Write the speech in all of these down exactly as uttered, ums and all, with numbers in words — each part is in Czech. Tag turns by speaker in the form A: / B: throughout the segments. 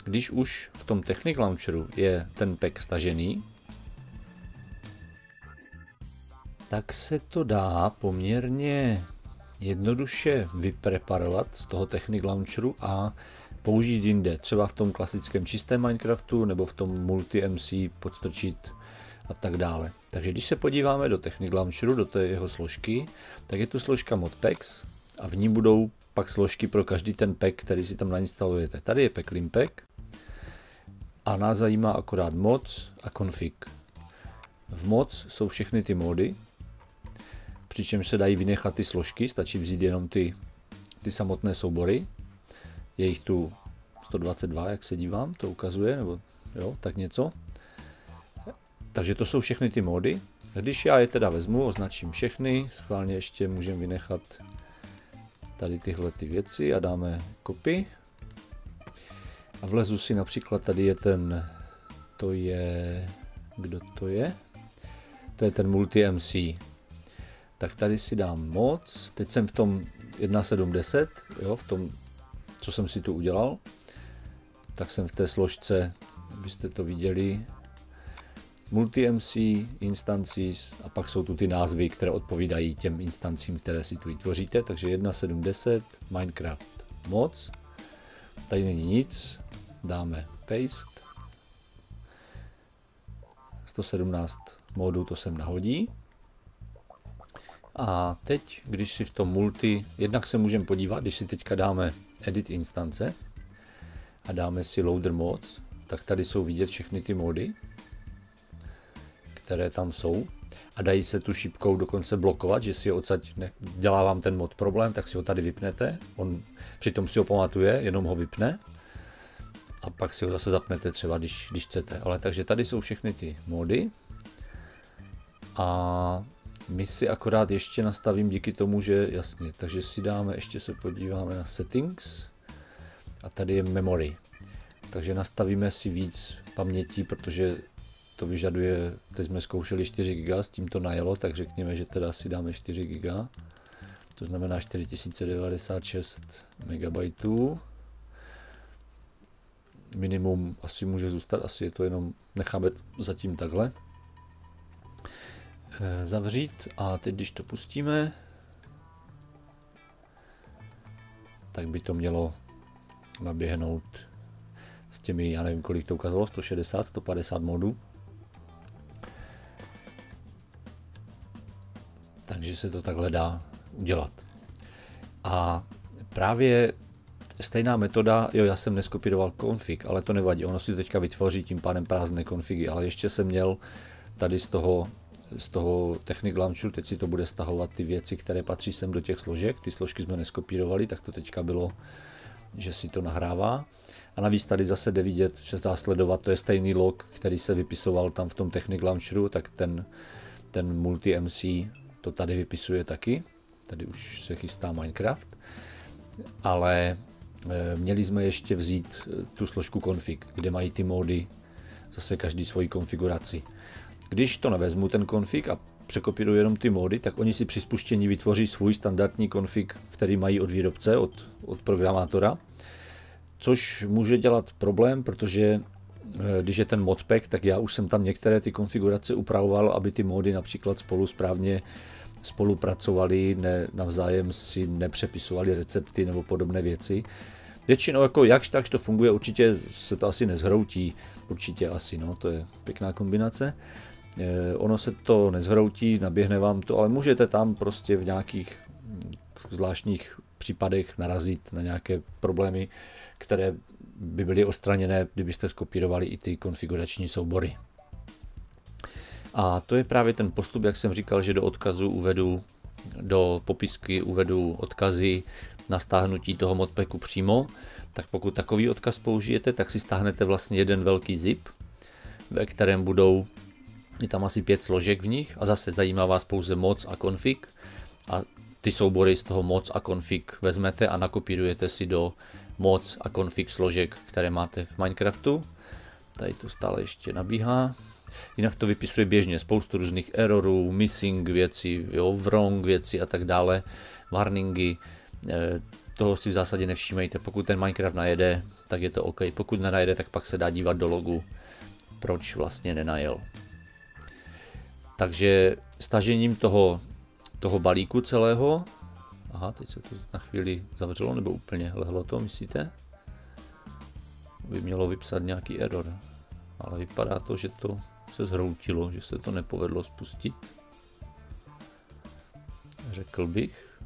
A: když už v tom Technic Launcheru je ten pack stažený, tak se to dá poměrně jednoduše vypreparovat z toho Technic Launcheru a použít jinde, třeba v tom klasickém čistém Minecraftu nebo v tom multi-M C podstrčit a tak dále. Takže když se podíváme do Technic Launcheru, do té jeho složky, tak je tu složka Modpacks a v ní budou pak složky pro každý ten pack, který si tam nainstalujete. Tady je pack Limpack a nás zajímá akorát mods a config. V mods jsou všechny ty mody, přičemž se dají vynechat ty složky, stačí vzít jenom ty, ty samotné soubory. Je jich tu sto dvacet dva, jak se dívám, to ukazuje, nebo jo, tak něco. Takže to jsou všechny ty mody. Když já je teda vezmu, označím všechny, schválně ještě můžeme vynechat tady tyhle ty věci a dáme copy. A vlezu si například, tady je ten, to je, kdo to je? To je ten multi-M C. Tak tady si dám moc, teď jsem v tom jedna sedm deset, jo, v tom, co jsem si tu udělal, tak jsem v té složce, abyste to viděli, multi-M C, instances a pak jsou tu ty názvy, které odpovídají těm instancím, které si tu vytvoříte, takže jedna sedm deset, Minecraft mods, tady není nic, dáme paste, sto sedmnáct modů to sem nahodí. A teď, když si v tom multi, jednak se můžeme podívat, když si teďka dáme edit instance a dáme si loader mods, tak tady jsou vidět všechny ty mody, které tam jsou a dají se tu šipkou dokonce blokovat, že si ho odsaď ne, dělá vám ten mod problém, tak si ho tady vypnete, on přitom si ho pamatuje, jenom ho vypne a pak si ho zase zapnete třeba, když, když chcete. Ale takže tady jsou všechny ty mody a my si akorát ještě nastavím díky tomu, že jasně, takže si dáme, ještě se podíváme na settings a tady je memory. Takže nastavíme si víc paměti, protože to vyžaduje, teď jsme zkoušeli čtyři giga, s tím to najelo, tak řekněme, že teda si dáme čtyři giga, to znamená čtyři tisíce devadesát šest megabajtů. Minimum asi může zůstat, asi je to jenom, necháme zatím takhle. Zavřít a teď, když to pustíme, tak by to mělo naběhnout s těmi, já nevím, kolik to ukázalo, sto šedesát, sto padesát modů. Takže se to takhle dá udělat. A právě stejná metoda, jo, já jsem neskopíroval config, ale to nevadí, ono si teďka vytvoří tím pádem prázdné konfigy, ale ještě jsem měl tady z toho z toho Technic Launcheru, teď si to bude stahovat ty věci, které patří sem do těch složek, ty složky jsme neskopírovali, tak to teďka bylo, že si to nahrává. A navíc tady zase jde vidět, že dá sledovat, to je stejný log, který se vypisoval tam v tom Technic Launcheru, tak ten, ten multi-M C to tady vypisuje taky, tady už se chystá Minecraft, ale e, měli jsme ještě vzít tu složku config, kde mají ty módy, zase každý svoji konfiguraci. Když to nevezmu ten config a překopíruji jenom ty módy, tak oni si při spuštění vytvoří svůj standardní config, který mají od výrobce, od, od programátora, což může dělat problém, protože když je ten modpack, tak já už jsem tam některé ty konfigurace upravoval, aby ty módy například spolu správně spolupracovali, ne, navzájem si nepřepisovali recepty nebo podobné věci. Většinou jako jakž takž to funguje, určitě se to asi nezhroutí, určitě asi, no, to je pěkná kombinace. E, ono se to nezhroutí, naběhne vám to, ale můžete tam prostě v nějakých zvláštních případech narazit na nějaké problémy, které by byly odstraněné, kdybyste skopírovali i ty konfigurační soubory. A to je právě ten postup, jak jsem říkal, že do odkazu uvedu, do popisky uvedu odkazy na stáhnutí toho modpacku přímo, tak pokud takový odkaz použijete, tak si stáhnete vlastně jeden velký zip, ve kterém budou, je tam asi pět složek v nich a zase zajímá vás pouze moc a config a ty soubory z toho moc a config vezmete a nakopírujete si do moc a config složek, které máte v Minecraftu. Tady to stále ještě nabíhá. Jinak to vypisuje běžně spoustu různých errorů, missing věcí, jo, wrong věcí a tak dále, warningy. toho si v zásadě nevšímejte. Pokud ten Minecraft najede, tak je to OK. Pokud nenajede, tak pak se dá dívat do logu, proč vlastně nenajel. Takže stažením toho, toho balíku celého, aha, teď se to na chvíli zavřelo, nebo úplně lehlo to, myslíte? By mělo vypsat nějaký error, ale vypadá to, že to se zhroutilo, že se to nepovedlo spustit. Řekl bych.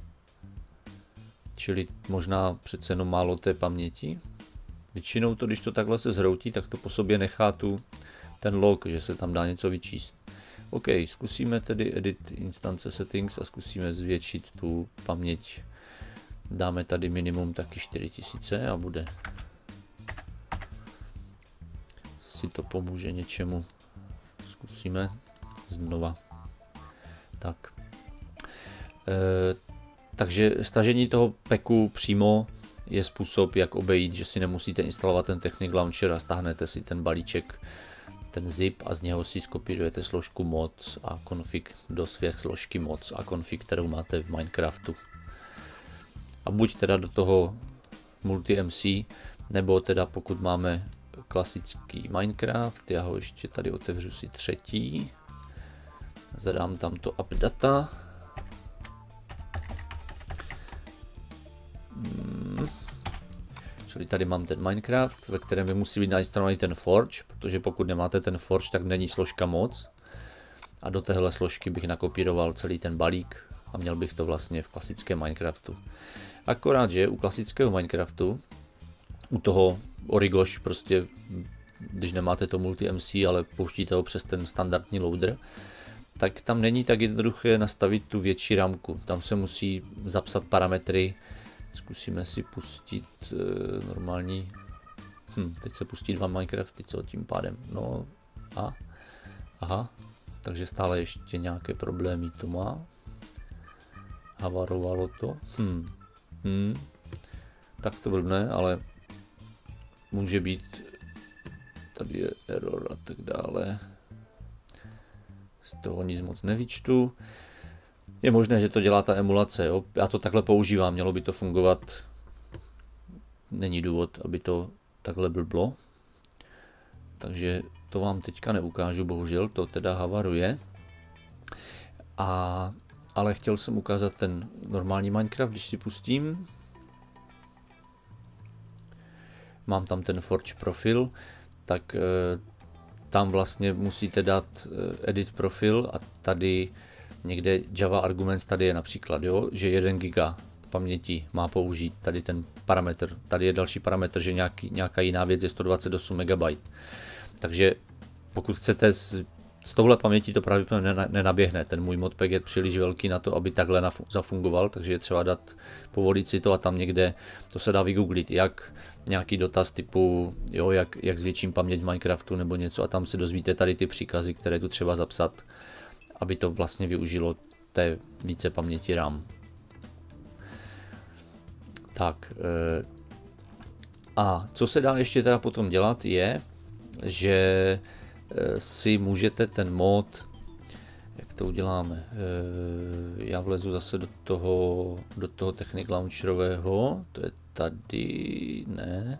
A: Čili možná přece jenom málo té paměti. Většinou to, když to takhle se zhroutí, tak to po sobě nechá tu ten log, že se tam dá něco vyčíst. OK, zkusíme tedy edit instance settings a zkusíme zvětšit tu paměť. Dáme tady minimum taky čtyři tisíce a bude. Si to pomůže něčemu. Zkusíme znova. Tak. E, takže stažení toho peku přímo je způsob, jak obejít, že si nemusíte instalovat ten Technic Launcher a stáhnete si ten balíček, ten zip a z něho si skopírujete složku mods a config do své složky mods a config, kterou máte v Minecraftu. A buď teda do toho multi-M C, nebo teda pokud máme klasický Minecraft, já ho ještě tady otevřu si třetí, zadám tam to appdata. Hmm. Čili tady mám ten Minecraft, ve kterém by musí být nainstalovaný ten Forge, protože pokud nemáte ten Forge, tak není složka moc. A do téhle složky bych nakopíroval celý ten balík a měl bych to vlastně v klasickém Minecraftu. Akorát, že u klasického Minecraftu, u toho Origosh, prostě když nemáte to multi-M C, ale pouštíte ho přes ten standardní loader, tak tam není tak jednoduché nastavit tu větší ramku. Tam se musí zapsat parametry. Zkusíme si pustit e, normální, hm, teď se pustí dva Minecrafty, co tím pádem, no a, aha, takže stále ještě nějaké problémy to má, havarovalo to, hm, hm, tak to blbne, ale může být, tady je error a tak dále, z toho nic moc nevyčtu. Je možné, že to dělá ta emulace, jo? Já to takhle používám, mělo by to fungovat, není důvod, aby to takhle blblo. Takže to vám teďka neukážu, bohužel, to teda havaruje. A, ale chtěl jsem ukázat ten normální Minecraft, když si pustím. Mám tam ten Forge profil, tak e, tam vlastně musíte dát e, edit profil a tady někde Java Arguments, tady je například, jo, že jeden giga paměti má použít tady ten parametr. Tady je další parametr, že nějaký, nějaká jiná věc je sto dvacet osm megabajtů. Takže pokud chcete s, s touhle pamětí to pravděpodobně nenaběhne. Ten můj modpack je příliš velký na to, aby takhle zafungoval, takže je třeba dát, povolit si to a tam někde, to se dá vygooglit, jak nějaký dotaz typu, jo, jak, jak zvětším paměť v Minecraftu nebo něco a tam se dozvíte tady ty příkazy, které tu třeba zapsat, aby to vlastně využilo té více paměti RAM. Tak a co se dá ještě teda potom dělat je, že si můžete ten mod, jak to uděláme, já vlezu zase do toho, do toho Technic Launcherového, to je tady, ne,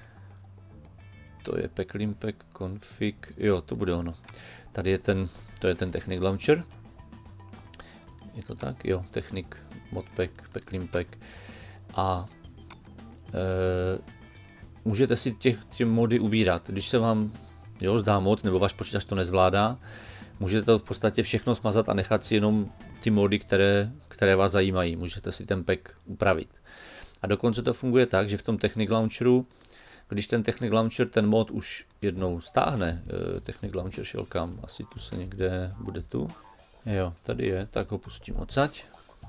A: to je Packlimpack config, jo, to bude ono. Tady je ten, to je ten Technic Launcher. Je to tak? Jo, Technic, Modpack, Packlimpack. A e, můžete si těch, těch mody ubírat. Když se vám jo, zdá moc, nebo váš počítač to nezvládá, můžete to v podstatě všechno smazat a nechat si jenom ty mody, které, které vás zajímají. Můžete si ten pack upravit. A dokonce to funguje tak, že v tom Technic Launcheru, když ten Technic Launcher ten mod už jednou stáhne, Technic Launcher šel kam, asi tu se někde, bude tu, jo, tady je, tak ho pustím odsaď.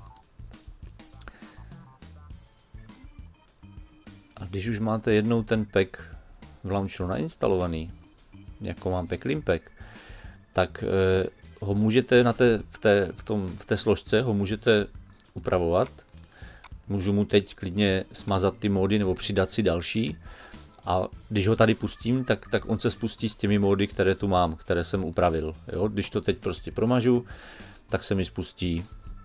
A: A když už máte jednou ten pack v launcheru nainstalovaný, jako mám Packlimpack, tak eh, ho můžete na té, v, té, v, tom, v té složce ho můžete upravovat. Můžu mu teď klidně smazat ty módy nebo přidat si další. A když ho tady pustím, tak, tak on se spustí s těmi módy, které tu mám, které jsem upravil. Jo? Když to teď prostě promažu, tak se mi spustí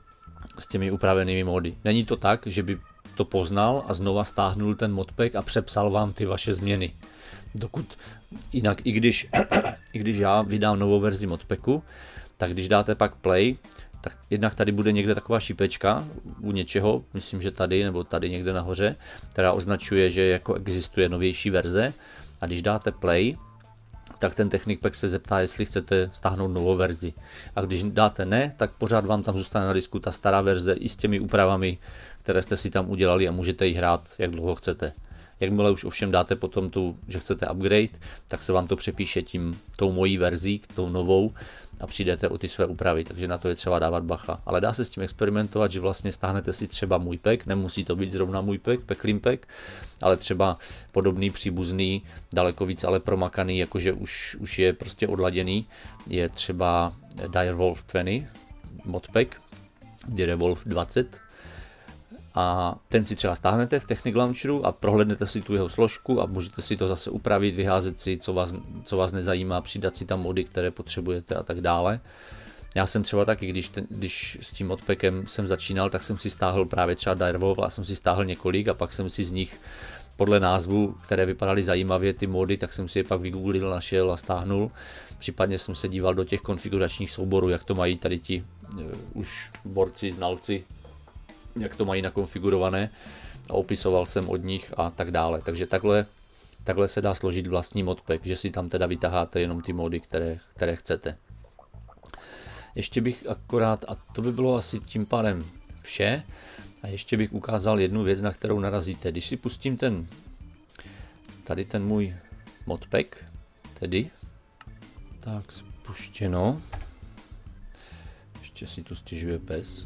A: s těmi upravenými módy. Není to tak, že by to poznal a znova stáhnul ten modpack a přepsal vám ty vaše změny. Dokud, jinak i když, i když já vydám novou verzi modpacku, tak když dáte pak play, tak jednak tady bude někde taková šipečka u něčeho, myslím, že tady nebo tady někde nahoře, která označuje, že jako existuje novější verze, a když dáte play, tak ten Technic Pack se zeptá, jestli chcete stáhnout novou verzi. A když dáte ne, tak pořád vám tam zůstane na disku ta stará verze i s těmi úpravami, které jste si tam udělali, a můžete ji hrát, jak dlouho chcete. Jakmile už ovšem dáte potom tu, že chcete upgrade, tak se vám to přepíše tím, tou mojí verzí, tou novou, a přijdete o ty své úpravy, takže na to je třeba dávat bacha. Ale dá se s tím experimentovat, že vlastně stáhnete si třeba můj pack, nemusí to být zrovna můj pack, Packlin pack, ale třeba podobný, příbuzný, daleko víc ale promakaný, jakože už, už je prostě odladěný, je třeba Direwolf dvacet modpack, Direwolf dvacet, a ten si třeba stáhnete v Technic Launcheru a prohlédnete si tu jeho složku a můžete si to zase upravit, vyházet si, co vás, co vás nezajímá, přidat si tam mody, které potřebujete a tak dále. Já jsem třeba taky, když, ten, když s tím modpackem jsem začínal, tak jsem si stáhl právě třeba Direwolf, a jsem si stáhl několik a pak jsem si z nich podle názvu, které vypadaly zajímavě, ty mody, tak jsem si je pak vygooglil, našel a stáhnul. Případně jsem se díval do těch konfiguračních souborů, jak to mají tady ti uh, už borci, znalci, jak to mají nakonfigurované, a opisoval jsem od nich a tak dále. Takže takhle, takhle se dá složit vlastní modpack, že si tam teda vytaháte jenom ty mody, které, které chcete. Ještě bych akorát, a to by bylo asi tím pádem vše, a ještě bych ukázal jednu věc, na kterou narazíte. Když si pustím ten, tady ten můj modpack, tedy, tak spuštěno, ještě si tu stěžuje pes.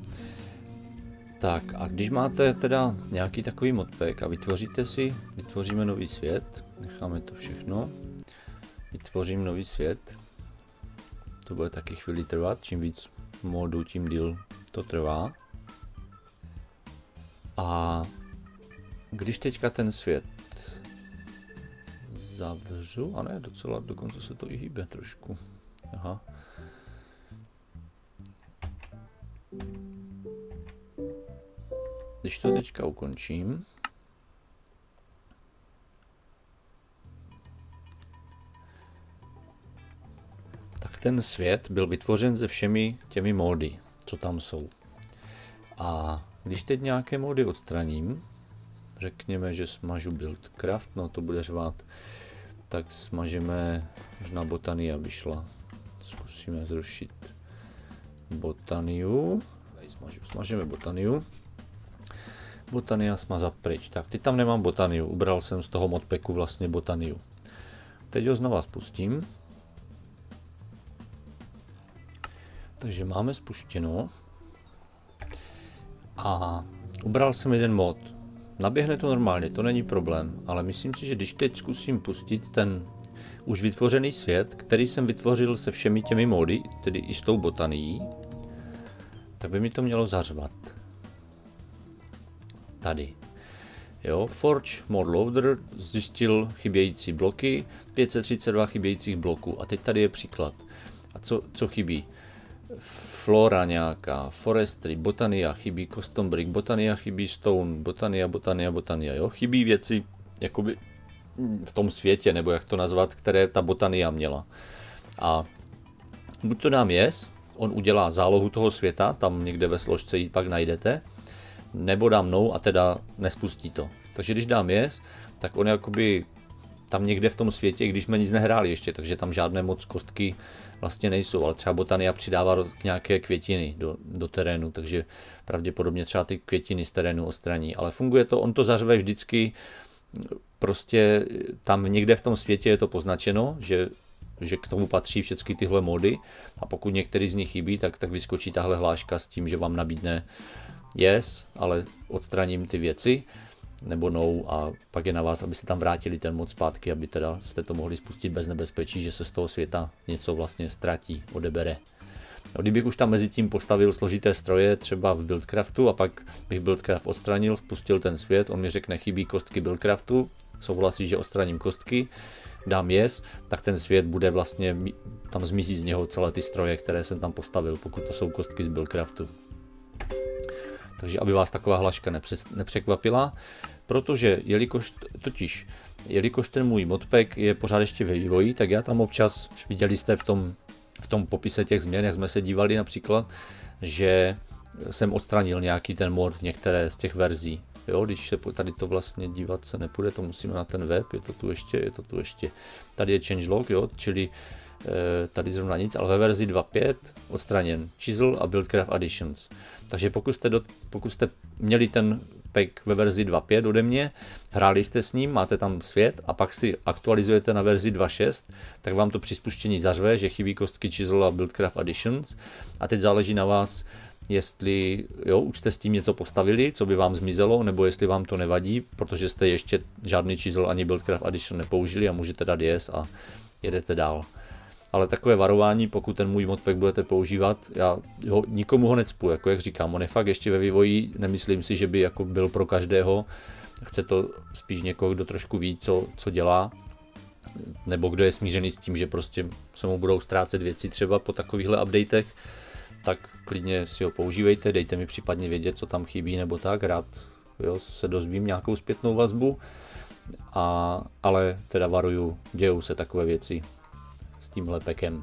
A: Tak a když máte teda nějaký takový modpack a vytvoříte si, vytvoříme nový svět, necháme to všechno, vytvořím nový svět, to bude taky chvíli trvat, čím víc modů, tím díl to trvá. A když teďka ten svět zavřu, a ne, docela, dokonce se to i hýbe trošku, aha. Když to teďka ukončím, tak ten svět byl vytvořen se všemi těmi módy, co tam jsou. A když teď nějaké módy odstraním, řekněme, že smažu Buildcraft, no to bude řvát, tak smažeme, možná Botania by šla. Zkusíme zrušit Botaniu. Tady smažu, smažeme Botaniu. Botania smazat pryč. Tak, teď tam nemám Botaniu, ubral jsem z toho modpacku vlastně Botaniu. Teď ho znova spustím. Takže máme spuštěno. A ubral jsem jeden mod. Naběhne to normálně, to není problém, ale myslím si, že když teď zkusím pustit ten už vytvořený svět, který jsem vytvořil se všemi těmi mody, tedy i s tou Botanií, tak by mi to mělo zařvat. Tady. Jo, Forge Mod Loader zjistil chybějící bloky, pět set třicet dva chybějících bloků. A teď tady je příklad. A co, co chybí? Flora nějaká, Forestry, Botania, chybí Custom Brick, Botania, chybí Stone, Botania, Botania, Botania, jo? Chybí věci jakoby v tom světě, nebo jak to nazvat, které ta Botania měla. A buď to dám yes, on udělá zálohu toho světa, tam někde ve složce ji pak najdete, nebo dám no a teda nespustí to. Takže když dám yes, tak on jakoby tam někde v tom světě, když jsme nic nehráli ještě, takže tam žádné moc kostky vlastně nejsou, ale třeba Botania přidává nějaké květiny do, do terénu, takže pravděpodobně třeba ty květiny z terénu odstraní, ale funguje to, on to zařve vždycky, prostě tam někde v tom světě je to poznačeno, že, že k tomu patří všechny tyhle mody, a pokud některý z nich chybí, tak, tak vyskočí tahle hláška s tím, že vám nabídne yes, ale odstraním ty věci, nebo no, a pak je na vás, abyste tam vrátili ten mod zpátky, aby teda jste to mohli spustit bez nebezpečí, že se z toho světa něco vlastně ztratí, odebere. No, kdybych už tam mezi tím postavil složité stroje, třeba v Buildcraftu, a pak bych Buildcraft odstranil, spustil ten svět, on mi řekne chybí kostky Buildcraftu, souhlasí, že odstraním kostky, dám yes, tak ten svět bude vlastně, tam zmizí z něho celé ty stroje, které jsem tam postavil, pokud to jsou kostky z Buildcraftu. Takže aby vás taková hlaška nepřekvapila, protože jelikož totiž, jelikož ten můj modpack je pořád ještě ve vývoji, tak já tam občas, viděli jste v tom, v tom popise těch změn, jak jsme se dívali například, že jsem odstranil nějaký ten mod v některé z těch verzí. Jo, když se tady to vlastně dívat se nepůjde, to musíme na ten web, je to tu ještě, je to tu ještě. Tady je changelog, jo, čili e, tady zrovna nic, ale ve verzi dva tečka pět odstraněn Chisel a Buildcraft Additions. Takže pokud jste, do, pokud jste měli ten pack ve verzi dva tečka pět ode mě, hráli jste s ním, máte tam svět a pak si aktualizujete na verzi dva tečka šest, tak vám to při spuštění zařve, že chybí kostky Chisel a Buildcraft Additions a teď záleží na vás, jestli jo, už jste s tím něco postavili, co by vám zmizelo, nebo jestli vám to nevadí, protože jste ještě žádný Chisel ani Buildcraft Addition nepoužili a můžete dát yes a jedete dál. Ale takové varování, pokud ten můj modpack budete používat, já ho, nikomu ho necpu, jako jak říkám, on je fakt ještě ve vývoji, nemyslím si, že by jako byl pro každého, chce to spíš někoho, kdo trošku ví, co, co dělá, nebo kdo je smířený s tím, že prostě se mu budou ztrácet věci třeba po takovýchhle updatech, tak klidně si ho používejte, dejte mi případně vědět, co tam chybí nebo tak, rád jo, se dozvím nějakou zpětnou vazbu, a, ale teda varuju, dějou se takové věci s tímhle packem.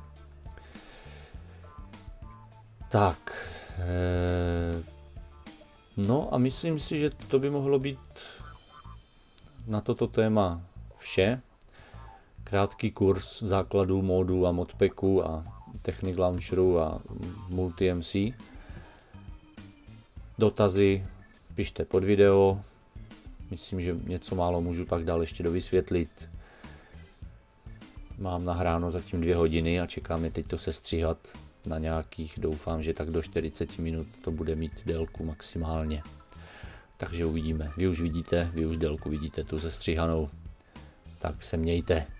A: Tak, ee, no a myslím si, že to by mohlo být na toto téma vše. Krátký kurz základů módů a modpacku a technik launcheru a multi-M C. Dotazy pište pod video. Myslím, že něco málo můžu pak dál ještě dovysvětlit. Mám nahráno zatím dvě hodiny a čekáme teď to sestříhat na nějakých, doufám, že tak do čtyřicet minut to bude mít délku maximálně. Takže uvidíme. Vy už vidíte, vy už délku vidíte tu sestříhanou. Tak se mějte.